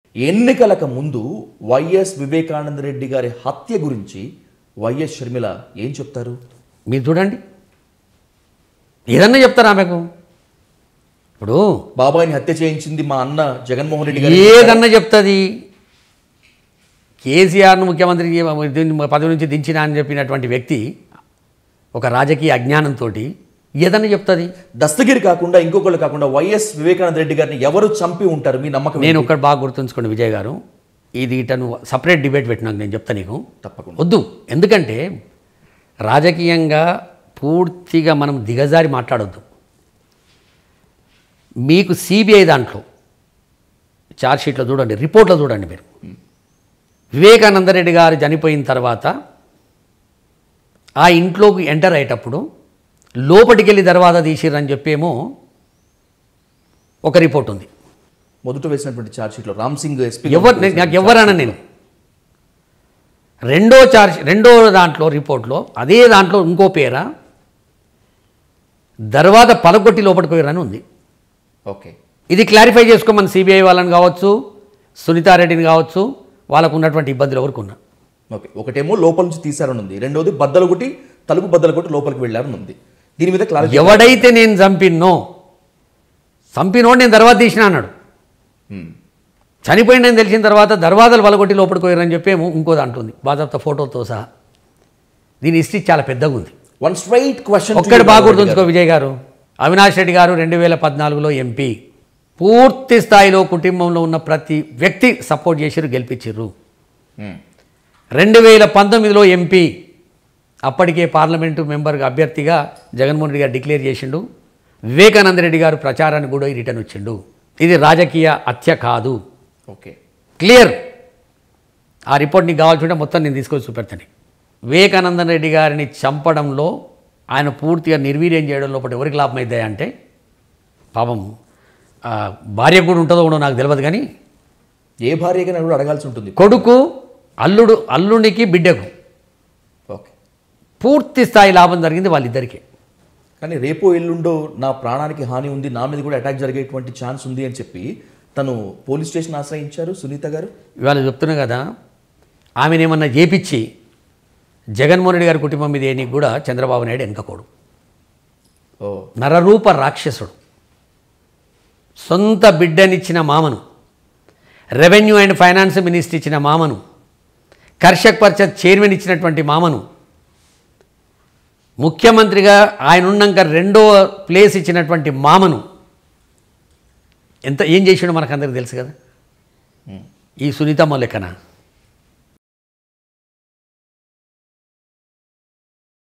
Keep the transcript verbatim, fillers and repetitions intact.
ఎన్నికలకు ముందు వైఎస్ వివేకానంద రెడ్డి గారి హత్య గురించి వైఎస్ షర్మిల ఏం చెప్తారు? మీరు చూడండి, ఏదన్నా చెప్తారా ఆమెకు? ఇప్పుడు బాబాయిని హత్య చేయించింది మా అన్న జగన్మోహన్ రెడ్డి గారు ఏదన్నా చెప్తుంది. కేసీఆర్ను ముఖ్యమంత్రి పదవి నుంచి దించినా అని చెప్పినటువంటి వ్యక్తి ఒక రాజకీయ అజ్ఞానంతో ఏదన్నా చెప్తుంది. దస్తగిరి కాకుండా ఇంకొకళ్ళు కాకుండా వైఎస్ వివేకానంద రెడ్డి గారిని ఎవరు చంపి ఉంటారు మీ నమ్మకం? నేను ఒక్కటి బాగా గుర్తుంచుకోండి విజయ్ గారు, ఇది ఇటను సపరేట్ డిబేట్ పెట్టినాక నేను చెప్తా నీకు. తప్పకుండా వద్దు, ఎందుకంటే రాజకీయంగా పూర్తిగా మనం దిగజారి మాట్లాడొద్దు. మీకు సిబిఐ దాంట్లో ఛార్జ్షీట్లో చూడండి, రిపోర్ట్లో చూడండి మీరు, వివేకానందరెడ్డి గారు చనిపోయిన తర్వాత ఆ ఇంట్లోకి ఎంటర్ అయ్యేటప్పుడు లోపలికి వెళ్ళి దర్వాజా తీసిర్రని చెప్పేమో ఒక రిపోర్ట్ ఉంది. మొదట వేసినటువంటి ఛార్జ్షీట్లో రామ్ సింగ్ ఎస్పీ ఎవరు నాకు ఎవరన్నా నేను రెండో ఛార్జ్ రెండో దాంట్లో రిపోర్ట్లో అదే దాంట్లో ఇంకో పేర దర్వాజా పలగొట్టి లోపలికి పోయారని ఉంది. ఓకే, ఇది క్లారిఫై చేసుకోమని సిబిఐ వాళ్ళని కావచ్చు, సునీతారెడ్డిని కావచ్చు, వాళ్ళకు ఉన్నటువంటి ఇబ్బందులు ఎవరికి ఉన్నా. ఓకే, ఒకటేమో లోపల నుంచి తీశారని ఉంది, రెండోది బద్దలు కొట్టి తలుపు బద్దలు కొట్టి లోపలికి వెళ్ళారని ఉంది. దీని మీద క్లారిటీ. ఎవడైతే నేను చంపినో చంపినోడు నేను దర్వాజా తీసినా అన్నాడు. చనిపోయిందని తెలిసిన తర్వాత దర్వాజాలు వలగొట్టి లోపలికి పోయారని చెప్పేమో ఇంకో దాంట్లో ఉంది, బాజాప్తా ఫోటోతో సహా. దీని హిస్టరీ చాలా పెద్దగా ఉంది. వన్ స్ట్రైట్ క్వశ్చన్ ఒక్కటి బాగా గుర్తుంచుకో విజయ్ గారు, అవినాష్ రెడ్డి గారు రెండు వేల పద్నాలుగులో ఎంపీ, పూర్తి స్థాయిలో కుటుంబంలో ఉన్న ప్రతి వ్యక్తి సపోర్ట్ చేసిర్రు, గెలిపించిర్రు. రెండు వేల పంతొమ్మిదిలో ఎంపీ, అప్పటికే పార్లమెంటు మెంబర్గా అభ్యర్థిగా జగన్మోహన్ రెడ్డి గారు డిక్లేర్ చేసిండు. వివేకానంద రెడ్డి గారు ప్రచారానికి కూడా రిటర్న్ వచ్చిండు. ఇది రాజకీయ హత్య కాదు. Okay, clear. ఆ రిపోర్ట్ నీకు కావాల్సింటే మొత్తం నేను తీసుకొని చూపెడతాను. వివేకానంద రెడ్డి గారిని చంపడంలో ఆయన పూర్తిగా నిర్వీర్యం చేయడం లోపల ఎవరికి లాభం అవుతాయి అంటే, పాపం భార్య కూడా ఉంటుందో కూడా నాకు తెలియదు, కానీ ఏ భార్యగా కూడా అడగాల్సి ఉంటుంది. కొడుకు అల్లుడు అల్లునికి బిడ్డకు ఓకే, పూర్తి స్థాయి లాభం జరిగింది వాళ్ళిద్దరికీ. కానీ రేపో ఎల్లుండో నా ప్రాణానికి హాని ఉంది, నా మీద కూడా అటాక్ జరిగేటువంటి ఛాన్స్ ఉంది అని చెప్పి తను పోలీస్ స్టేషన్ ఆశ్రయించారు సునీత గారు. ఇవాళ చెప్తున్నా కదా, ఆమెను ఏమన్నా చేపించి జగన్మోహన్ రెడ్డి గారి కుటుంబం మీద ఏనికి కూడా చంద్రబాబు నాయుడు వెనకపోడు. ఓ నరరూప రాక్షసుడు. సొంత బిడ్డనిచ్చిన మామను, రెవెన్యూ అండ్ ఫైనాన్స్ మినిస్టర్ ఇచ్చిన మామను, కర్షక్ పరిషత్ చైర్మన్ ఇచ్చినటువంటి మామను, ముఖ్యమంత్రిగా ఆయన ఉన్నాక రెండో ప్లేస్ ఇచ్చినటువంటి మామను ఎంత ఏం చేసాడో మనకు అందరికీ తెలుసు కదా. ఈ సునీతమ్మ లెక్కన